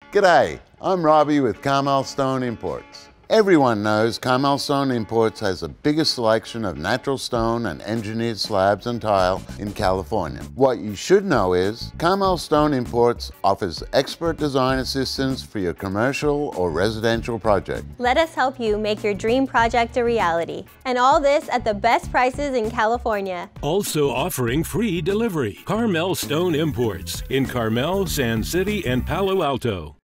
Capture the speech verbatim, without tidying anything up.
G'day, I'm Robbie with Carmel Stone Imports. Everyone knows Carmel Stone Imports has the biggest selection of natural stone and engineered slabs and tile in California. What you should know is Carmel Stone Imports offers expert design assistance for your commercial or residential project. Let us help you make your dream project a reality. And all this at the best prices in California. Also offering free delivery. Carmel Stone Imports in Carmel, San City, and Palo Alto.